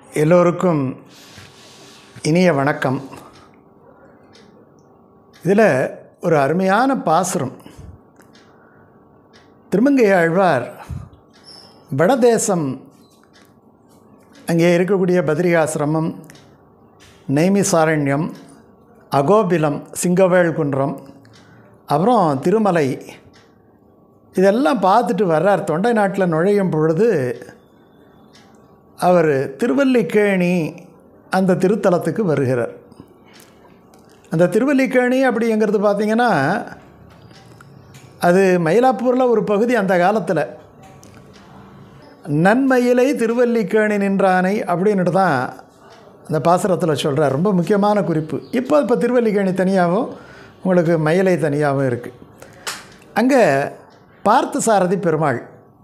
எல்லோருக்கும் இனிய வணக்கம். இதில் ஒரு அருமையான பாசுரம். திருமங்கை ஆழ்வார் வடதேசம் அங்கே இருக்கக்கூடிய பத்ரிகாசிரமம், நைமிசாரண்யம், அகோபிலம், சிங்கவேல் குன்றம், அப்புறம் திருமலை இதெல்லாம் பார்த்துட்டு வர்றார். தொண்டை நாட்டில் நுழையும் பொழுது அவர் திருவல்லிக்கேணி அந்த திருத்தலத்துக்கு வருகிறார். அந்த திருவல்லிக்கேணி அப்படிங்கிறது பார்த்திங்கன்னா அது மயிலாப்பூரில் ஒரு பகுதி. அந்த காலத்தில் நன்மயிலை திருவல்லிக்கேணி நின்றானை அப்படின்ட்டு தான் அந்த பாசுரத்தில் சொல்கிறார். ரொம்ப முக்கியமான குறிப்பு. இப்போ திருவல்லிக்கேணி தனியாகவும் உங்களுக்கு மயிலை தனியாகவும் இருக்குது. அங்கே பார்த்தசாரதி பெருமாள்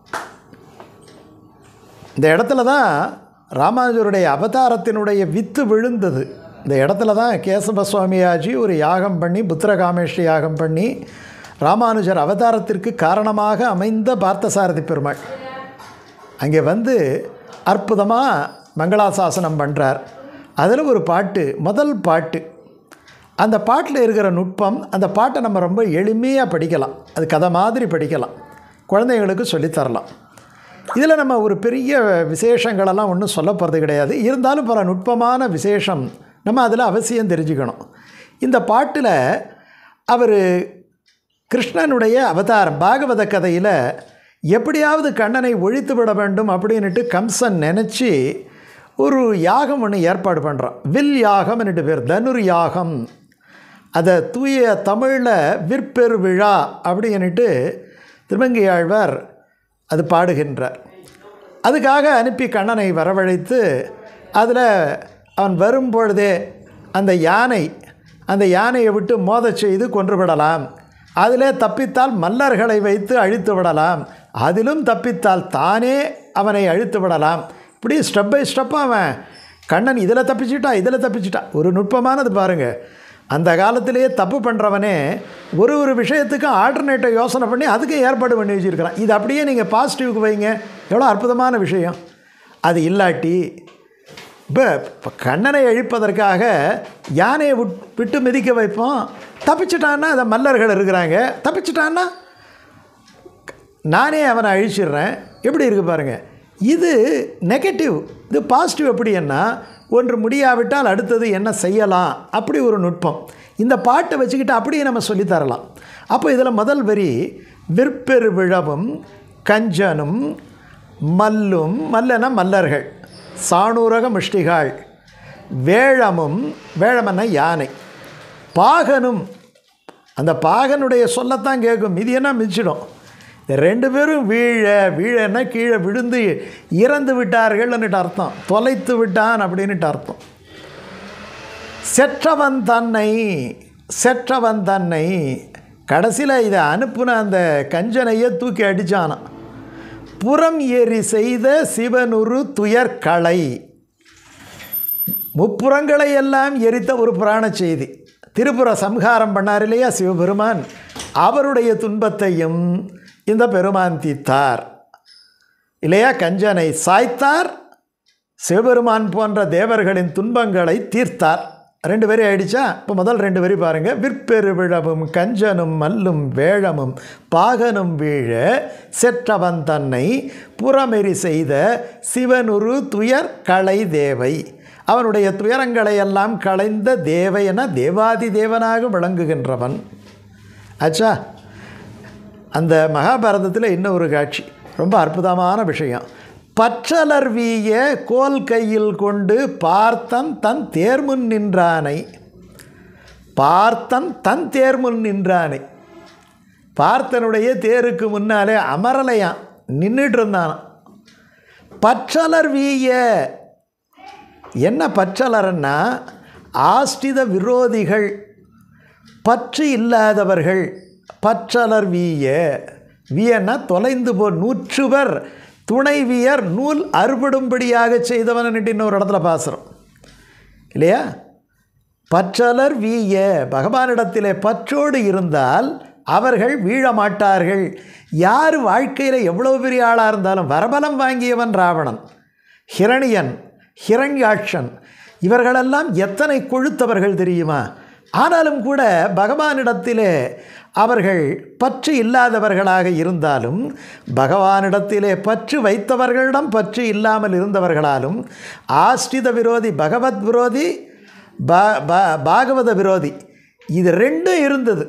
இந்த இடத்துல தான் ராமானுஜருடைய அவதாரத்தினுடைய வித்து விழுந்தது. இந்த இடத்துல தான் கேசவ சுவாமியாஜி ஒரு யாகம் பண்ணி, புத்திரகாமேஷ்டி யாகம் பண்ணி ராமானுஜர் அவதாரத்திற்கு காரணமாக அமைந்த பார்த்தசாரதி பெருமாள் அங்கே வந்து அற்புதமாக மங்களாசாசனம் பண்ணுறார். அதில் ஒரு பாட்டு, முதல் பாட்டு. அந்த பாட்டில் இருக்கிற நுட்பம், அந்த பாட்டை நம்ம ரொம்ப எளிமையாக படிக்கலாம். அது கதை மாதிரி படிக்கலாம், குழந்தைங்களுக்கு சொல்லித்தரலாம். இதில் நம்ம ஒரு பெரிய விசேஷங்களெல்லாம் ஒன்றும் சொல்ல போகிறது கிடையாது. இருந்தாலும் பல நுட்பமான விசேஷம் நம்ம அதில் அவசியம் தெரிஞ்சுக்கணும். இந்த பாட்டில் அவர் கிருஷ்ணனுடைய அவதாரம், பாகவத கதையில் எப்படியாவது கண்ணனை ஒழித்து விட வேண்டும் அப்படின்ட்டு கம்சன் நினச்சி ஒரு யாகம் ஒன்று ஏற்பாடு பண்ணுறான். வில் யாகம்னுட்டு பேர், தனுர் யாகம். அதை தூய தமிழில் விற்பெரு விழா அப்படின்ட்டு திருமங்கை ஆழ்வார் அது பாடுகின்றார். அதுக்காக அனுப்பி கண்ணனை வரவழைத்து அதில் அவன் வரும்பொழுதே அந்த யானையை விட்டு மோதச் செய்து கொன்றுவிடலாம், அதிலே தப்பித்தால் மல்லர்களை வைத்து அழித்து விடலாம், அதிலும் தப்பித்தால் தானே அவனை அழித்து விடலாம். இப்படி ஸ்டெப் பை ஸ்டெப்பாக அவன் கண்ணன் இதில் தப்பிச்சிட்டா. ஒரு நுட்பமானது பாருங்கள். அந்த காலத்திலேயே தப்பு பண்ணுறவனே ஒரு விஷயத்துக்கும் ஆல்டர்னேட்டை யோசனை பண்ணி அதுக்கு ஏற்பாடு பண்ணி வச்சுருக்கிறான். இது அப்படியே நீங்கள் பாசிட்டிவ்க்கு வைங்க, எவ்வளோ அற்புதமான விஷயம். அது இல்லாட்டி இப்போ கண்ணனை அழிப்பதற்காக யானையை விட்டு மிதிக்க வைப்போம். தப்பிச்சிட்டான்னா அதை மல்லர்கள் இருக்கிறாங்க, தப்பிச்சிட்டான்னா நானே அவனை அழிச்சிடுறேன். எப்படி இருக்குது பாருங்கள். இது நெகட்டிவ். இது பாசிட்டிவ். எப்படின்னா ஒன்று முடியாவிட்டால் அடுத்தது என்ன செய்யலாம், அப்படி ஒரு நுட்பம். இந்த பாட்டை வச்சுக்கிட்டு அப்படியே நம்ம சொல்லித்தரலாம். அப்போ இதில் முதல் வரி, விற்பெரு விழவும் கஞ்சனும் மல்லும், மல்லன மல்லர்கள், சாணூரக முஷ்டிகாள், வேழமும், வேழமன யானை, பாகனும், அந்த பாகனுடைய சொல்லத்தான் கேட்கும், இது என்ன மிச்சிடும். ரெண்டு பேரும் வீழன்னா கீழே விழுந்து இறந்து விட்டார்கள்னுட்டு அர்த்தம், தொலைத்து விட்டான் அப்படின்ட்டு அர்த்தம். செற்றவன் தன்னை கடைசியில் இதை அனுப்புன அந்த கஞ்சனையை தூக்கி அடித்தானான். புறம் ஏறி செய்த சிவனுரு துயர்களை, முப்புறங்களை எல்லாம் எரித்த ஒரு புராண செய்தி. திருப்புர சம்ஹாரம் பண்ணார் இல்லையா சிவபெருமான், அவருடைய துன்பத்தையும் இந்த பெருமான் தீர்த்தார் இல்லையா. கஞ்சனை சாய்த்தார், சிவபெருமான் போன்ற தேவர்களின் துன்பங்களை தீர்த்தார். ரெண்டு வரி ஆயிடுச்சா? இப்போ முதல் ரெண்டு வரி பாருங்கள். விற்பெரு விழவும் கஞ்சனும் மல்லும் வேழமும் பாகனும் வீழ செற்றவன் தன்னை புறமெறி செய்த சிவனுரு துயர் களை தேவை, அவனுடைய துயரங்களை எல்லாம் களைந்த தேவை என தேவாதி தேவனாக விளங்குகின்றவன். ஆச்சா? அந்த மகாபாரதத்தில் இன்னும் ஒரு காட்சி, ரொம்ப அற்புதமான விஷயம். பற்றலர் வீய கோல் கையில் கொண்டு பார்த்தன் தன் தேர்முன் நின்றானை, பார்த்தனுடைய தேருக்கு முன்னாலே அமரலையான் நின்றுட்டு இருந்தான். பற்றலர் வீய, என்ன பற்றலர்னா ஆஷ்டித விரோதிகள், பற்று இல்லாதவர்கள். பற்றலர் வீயன்னா தொலைந்து போ, நூற்றுவர் துணைவியர் நூல் அறுபடும்படியாக செய்தவன் இன்னொரு இடத்துல பாசுறோம் இல்லையா. பற்றலர் வீய, பகவானிடத்திலே பற்றோடு இருந்தால் அவர்கள் வீழ மாட்டார்கள். யார் வாழ்க்கையில் எவ்வளோ பெரிய ஆளாக இருந்தாலும், வரபலம் வாங்கியவன் ராவணன், ஹிரணியன், ஹிரண்யாட்சன் இவர்களெல்லாம் எத்தனை கொழுத்தவர்கள் தெரியுமா? ஆனாலும் கூட பகவானிடத்திலே அவர்கள் பற்று இல்லாதவர்களாக இருந்தாலும், பகவானிடத்திலே பற்று வைத்தவர்களிடம் பற்று இல்லாமல் இருந்தவர்களாலும், ஆஸ்ரித விரோதி, பகவத் விரோதி, பாகவத விரோதி, இது ரெண்டும் இருந்தது.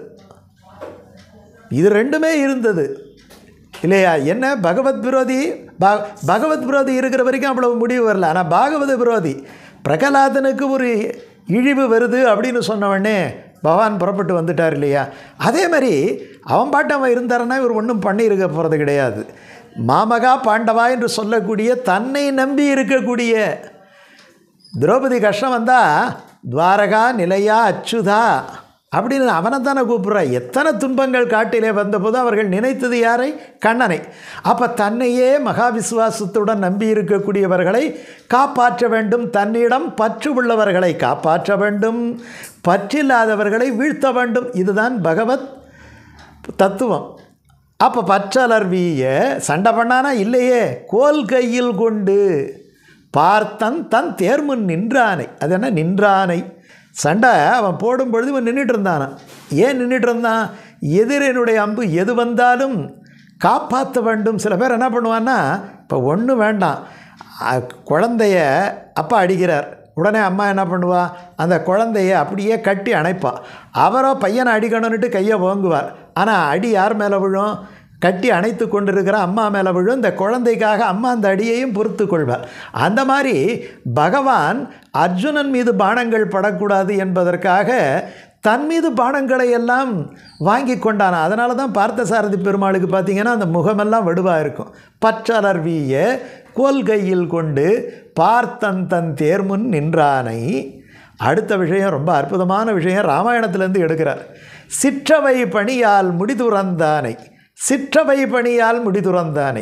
இது ரெண்டுமே இருந்தது இல்லையா? என்ன பகவத் விரோதி, பகவத் விரோதி இருக்கிற வரைக்கும் அவ்வளவு முடிவு வரல. ஆனால் பாகவத விரோதி, பிரகலாதனுக்கு ஒரு இழிவு வருது அப்படின்னு சொன்னவொடனே பகவான் புறப்பட்டு வந்துட்டார் இல்லையா? அதே மாதிரி அவன் பாட்டு அவன் இருந்தாருன்னா இவர் ஒன்றும் பண்ணியிருக்க போகிறது கிடையாது. மாமகா பாண்டவா என்று சொல்லக்கூடிய தன்னை நம்பி இருக்கக்கூடிய திரௌபதி கஷ்டம் வந்தால் துவாரகா நிலையா அச்சுதா அப்படின்னு அவனை தானே கூப்பிட்றா. எத்தனை துன்பங்கள் காட்டிலே வந்தபோது அவர்கள் நினைத்தது யாரை? கண்ணனை. அப்போ தன்னையே மகா விசுவாசத்துடன் நம்பி இருக்கக்கூடியவர்களை காப்பாற்ற வேண்டும், தன்னிடம் பற்று உள்ளவர்களை காப்பாற்ற வேண்டும், பற்றில்லாதவர்களை வீழ்த்த வேண்டும். இதுதான் பகவத் தத்துவம். அப்போ பற்றலர்விய சண்டை பண்ணானா இல்லையே, கோல் கையில் கொண்டு பார்த்தன் தன் தேர்முன் நின்றானை. அது என்ன நின்றானை? சண்டை அவன் போடும்பொழுது இவன் நின்றுட்டு இருந்தானா. ஏன் நின்றுட்டு இருந்தான்? எதிரினுடைய அம்பு எது வந்தாலும் காப்பாற்ற வேண்டும். சில பேர் என்ன பண்ணுவான்னா, இப்போ ஒன்றும் வேண்டாம், குழந்தைய அப்பா அடிக்கிறார், உடனே அம்மா என்ன பண்ணுவா, அந்த குழந்தைய அப்படியே கட்டி அணைப்பா. அவரோ பையனை அடிக்கணும்னுட்டு கையை ஓங்குவார். ஆனால் அடி யார் மேலே விழும்? கட்டி அணைத்து கொண்டிருக்கிற அம்மா மேலே விழும். இந்த குழந்தைக்காக அம்மா அந்த அடியையும் பொறுத்து கொள்வார். அந்த மாதிரி பகவான் அர்ஜுனன் மீது பானங்கள் படக்கூடாது என்பதற்காக தன் மீது பானங்களை எல்லாம் வாங்கி கொண்டான். அதனால தான் பார்த்தசாரதி பெருமாளுக்கு பார்த்திங்கன்னா அந்த முகமெல்லாம் வடுவாக இருக்கும். பற்றலர்விய கோல் கையில் கொண்டு பார்த்தன் தன் தேர்முன் நின்றானை. அடுத்த விஷயம் ரொம்ப அற்புதமான விஷயம், ராமாயணத்திலேருந்து எடுக்கிறார். சிற்றவை பணியால் முடிதுறந்தானை. சிற்றவை பணியால் முடிதுறந்தானை.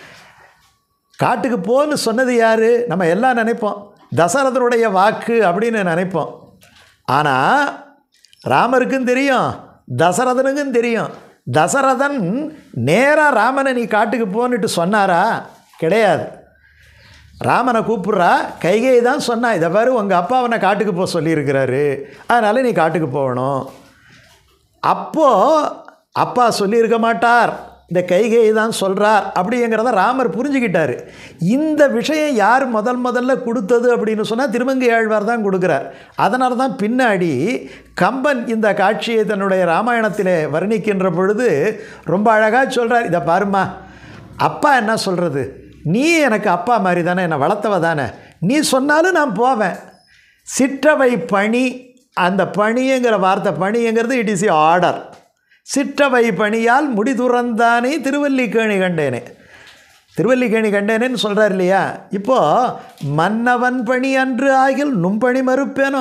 காட்டுக்கு போன்னு சொன்னது யார்? நம்ம எல்லாம் நினைப்போம் தசரதனுடைய வாக்கு அப்படின்னு நினைப்போம். ஆனால் ராமருக்கும் தெரியும், தசரதனுக்கும் தெரியும். தசரதன் நேராக ராமனை நீ காட்டுக்கு போன்னுட்டு சொன்னாரா? கிடையாது. ராமனை கூப்பிட்றா, கைகேயி தான் சொன்னா, இதை பாரு உங்கள் அப்பா அவனை காட்டுக்கு போக சொல்லியிருக்கிறாரு, அதனால் நீ காட்டுக்கு போகணும். அப்போது அப்பா சொல்லியிருக்க மாட்டார், இந்த கைகேயி தான் சொல்கிறார் அப்படிங்கிறத ராமர் புரிஞ்சுக்கிட்டார். இந்த விஷயம் யார் முதல்ல கொடுத்தது அப்படின்னு சொன்னால் திருமங்கை ஆழ்வார் தான் கொடுக்குறார். அதனால தான் பின்னாடி கம்பன் இந்த காட்சியை தன்னுடைய ராமாயணத்தில் வர்ணிக்கின்ற பொழுது ரொம்ப அழகாக சொல்கிறார். இதை பாருமா, அப்பா என்ன சொல்கிறது, நீ எனக்கு அப்பா மாதிரி தானே, என்னை வளர்த்தவ தானே, நீ சொன்னாலும் நான் போவேன். சிற்றவை பணி, அந்த பணிங்கிற வார்த்தை, பணிங்கிறது இட் இஸ் ஏ ஆர்டர். சிற்றவை பணியால் முடிதுறந்தானே திருவல்லிக்கேணி கண்டேனே. திருவல்லிக்கேணி கண்டேனேன்னு சொல்கிறார் இல்லையா? இப்போது மன்னவன் பணி அன்று ஆகில் நும்பணி மறுப்பேனோ.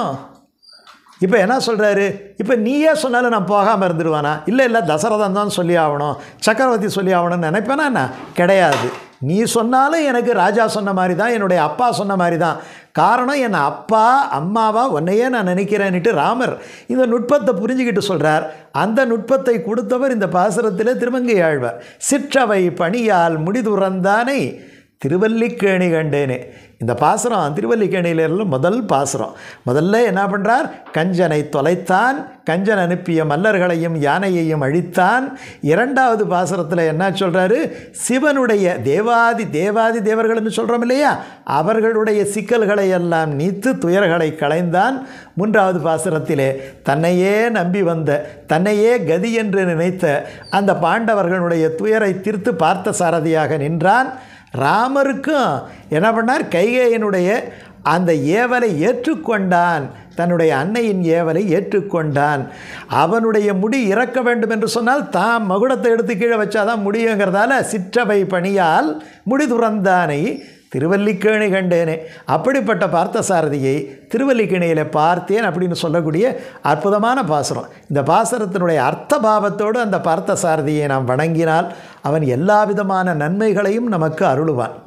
இப்போ என்ன சொல்கிறாரு? இப்போ நீயே சொன்னாலும் நான் போகாமல் இருந்துருவானா? இல்லை தசரதன் தான் சொல்லி ஆகணும், சக்கரவர்த்தி சொல்லி ஆகணும்னு நினைப்பேனா? என்ன கிடையாது. நீ சொன்னாலும் எனக்கு ராஜா சொன்ன மாதிரி தான், என்னுடைய அப்பா சொன்ன மாதிரி தான். காரணம், என் அப்பா அம்மாவா உன்னையே நான் நினைக்கிறேன்னுட்டு ராமர் இந்த நுட்பத்தை புரிஞ்சுக்கிட்டு சொல்கிறார். அந்த நுட்பத்தை கொடுத்தவர் இந்த பாசுரத்தில் திருமங்கை ஆழ்வார். சிற்றவை பணியால் முடிதுறந்தானை திருவல்லிக்கேணி கண்டேனே. இந்த பாசுரம் திருவல்லிக்கேணியிலிருந்து முதல் பாசுரம். முதல்ல என்ன பண்ணுறார்? கஞ்சனை தொலைத்தான், கஞ்சன் அனுப்பிய மல்லர்களையும் யானையையும் அழித்தான். இரண்டாவது பாசுரத்தில் என்ன சொல்கிறாரு? சிவனுடைய தேவாதி தேவர்கள்னு சொல்கிறோம் இல்லையா, அவர்களுடைய சிக்கல்களை எல்லாம் நீத்து துயர்களை களைந்தான். மூன்றாவது பாசுரத்திலே தன்னையே நம்பி வந்த, தன்னையே கதி என்று நினைத்த அந்த பாண்டவர்களுடைய துயரை தீர்த்து பார்த்த சாரதியாக நின்றான். ராமருக்கும் என்ன பண்ணார்? கைகேயினுடைய அந்த ஏவலை ஏற்றுக்கொண்டான், தன்னுடைய அன்னையின் ஏவலை ஏற்றுக்கொண்டான். அவனுடைய முடி இறக்க வேண்டும் என்று சொன்னால் தான் மகுடத்தை எடுத்து கீழே வச்சாதான் முடியுங்கிறதால சிற்றவை பணியால் முடி துறந்தானை திருவல்லிக்கேணி கண்டேனே. அப்படிப்பட்ட பார்த்தசாரதியை திருவல்லிக்கேணியில் பார்த்தேன் அப்படின்னு சொல்லக்கூடிய அற்புதமான பாசுரம். இந்த பாசுரத்தினுடைய அர்த்த பாவத்தோடு அந்த பார்த்தசாரதியை நாம் வணங்கினால் அவன் எல்லா விதமான நன்மைகளையும் நமக்கு அருளுவான்.